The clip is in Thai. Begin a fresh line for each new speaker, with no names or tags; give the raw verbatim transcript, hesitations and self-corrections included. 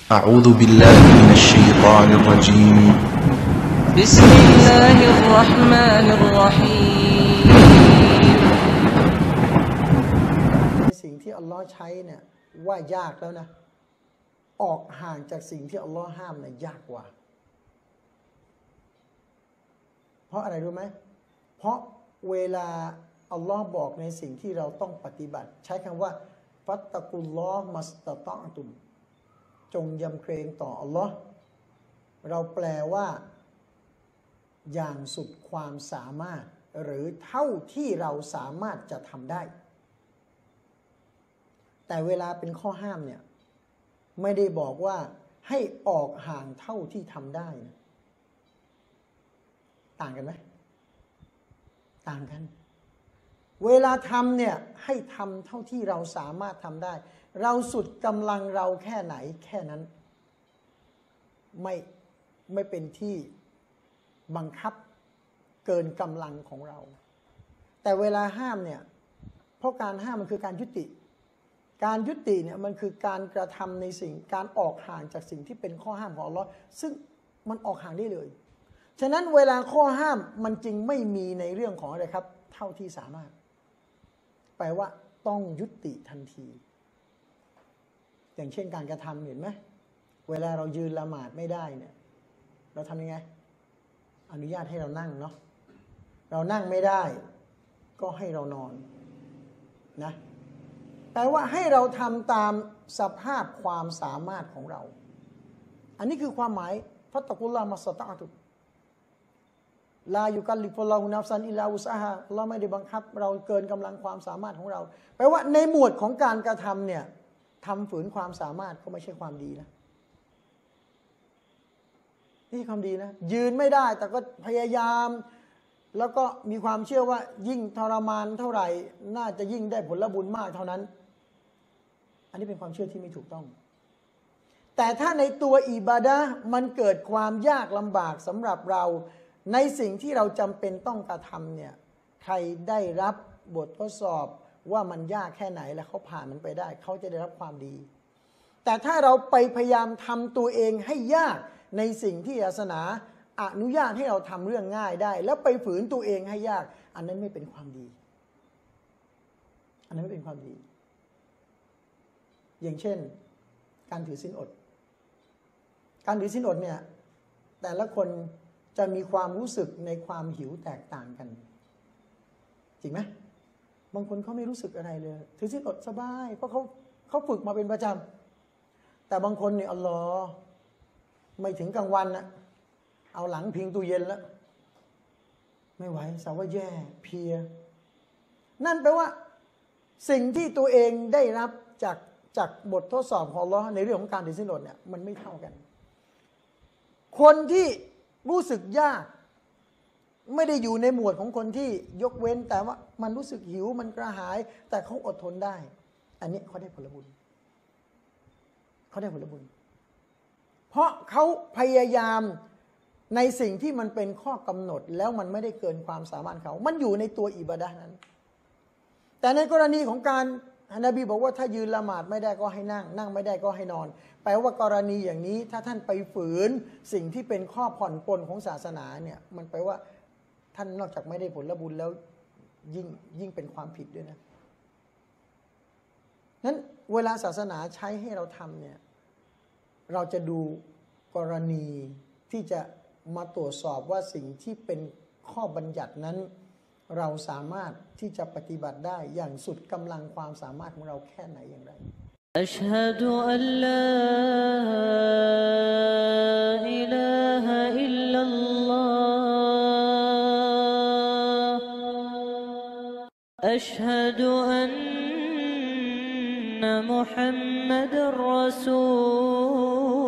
أعوذ بالله من الشيطان الرجيم
بسم الله الرحمن الرحيم
สิ่งที่อัลลอฮ์ใช้เนี่ยว่ายากแล้วนะออกห่างจากสิ่งที่อัลลอฮ์ห้ามเนี่ยยากกว่าเพราะอะไรรู้ไหมเพราะเวลาอัลลอฮ์บอกในสิ่งที่เราต้องปฏิบัติใช้คำว่าฟัตตะกุลลอฮ์มัสตะตอตุมจงยำเกรงต่ออัลลอฮ์เราแปลว่าอย่างสุดความสามารถหรือเท่าที่เราสามารถจะทำได้แต่เวลาเป็นข้อห้ามเนี่ยไม่ได้บอกว่าให้ออกห่างเท่าที่ทำได้นะต่างกันไหมต่างกันเวลาทำเนี่ยให้ทำเท่าที่เราสามารถทำได้เราสุดกำลังเราแค่ไหนแค่นั้นไม่ไม่เป็นที่บังคับเกินกำลังของเราแต่เวลาห้ามเนี่ยเพราะการห้ามมันคือการยุติการยุติเนี่ยมันคือการกระทำในสิ่งการออกห่างจากสิ่งที่เป็นข้อห้ามของอัลเลาะห์ซึ่งมันออกห่างได้เลยฉะนั้นเวลาข้อห้ามมันจึงไม่มีในเรื่องของอะไรครับเท่าที่สามารถแปลว่าต้องยุติทันทีอย่างเช่นการกระทำเห็นไหมเวลาเรายืนละหมาดไม่ได้เนี่ยเราทำยังไงอนุญาตให้เรานั่งเนาะเรานั่งไม่ได้ก็ให้เรานอนนะแปลว่าให้เราทำตามสภาพความสามารถของเราอันนี้คือความหมายฟัตตะกุลลอฮ์มัสตะอ์ตุลายุกัลลิฟุลลอฮุนัฟซันอิลลาอุสอาฮาเราไม่ได้บังคับเราเกินกำลังความสามารถของเราแปลว่าในหมวดของการกระทำเนี่ยทำฝืนความสามารถก็ไม่ใช่ความดีนะนี่ความดีนะยืนไม่ได้แต่ก็พยายามแล้วก็มีความเชื่อว่ายิ่งทรมานเท่าไหร่น่าจะยิ่งได้ผลบุญมากเท่านั้นอันนี้เป็นความเชื่อที่ไม่ถูกต้องแต่ถ้าในตัวอิบาดะห์มันเกิดความยากลำบากสำหรับเราในสิ่งที่เราจำเป็นต้องกระทำเนี่ยใครได้รับบททดสอบว่ามันยากแค่ไหนแล้วเขาผ่านมันไปได้เขาจะได้รับความดีแต่ถ้าเราไปพยายามทำตัวเองให้ยากในสิ่งที่ศาสนาอนุญาตให้เราทำเรื่องง่ายได้แล้วไปฝืนตัวเองให้ยากอันนั้นไม่เป็นความดีอันนั้นไม่เป็นความดีอย่างเช่นการถือศีลอดการถือศีลอดเนี่ยแต่ละคนจะมีความรู้สึกในความหิวแตกต่างกันจริงไหมบางคนเขาไม่รู้สึกอะไรเลยถือศีลอดสบายเพราะเขาเขาฝึกมาเป็นประจำแต่บางคนเนี่ยอัลลอฮ์ไม่ถึงกลางวันนะเอาหลังพิงตู้เย็นแล้วไม่ไหวสาวว่าแย่เพลียนั่นแปลว่าสิ่งที่ตัวเองได้รับจากจากบททดสอบของอัลลอฮ์ในเรื่องของการถือศีลอดเนี่ยมันไม่เท่ากันคนที่รู้สึกยากไม่ได้อยู่ในหมวดของคนที่ยกเว้นแต่ว่ามันรู้สึกหิวมันกระหายแต่เขาอดทนได้อันนี้เขาได้ผลบุญเขาได้ผลบุญเพราะเขาพยายามในสิ่งที่มันเป็นข้อกำหนดแล้วมันไม่ได้เกินความสามารถเขามันอยู่ในตัวอิบาดะห์นั้นแต่ในกรณีของการนบีบอกว่าถ้ายืนละหมาดไม่ได้ก็ให้นั่งนั่งไม่ได้ก็ให้นอนแปลว่ากรณีอย่างนี้ถ้าท่านไปฝืนสิ่งที่เป็นข้อผ่อนปลนของศาสนาเนี่ยมันแปลว่าท่านนอกจากไม่ได้ผลบุญแล้วยิ่งยิ่งเป็นความผิดด้วยนะนั้นเวลาศาสนาใช้ให้เราทำเนี่ยเราจะดูกรณีที่จะมาตรวจสอบว่าสิ่งที่เป็นข้อบัญญัตินั้นเราสามารถที่จะปฏิบัติได้อย่างสุดกำลังความสามารถของเราแค่ไหนอย่างไรอัชฮะดุอัลลอฮ์อิลาฮะอิลลัลลอฮ์อัชฮะดุอันนะมุฮัมมัดรอซู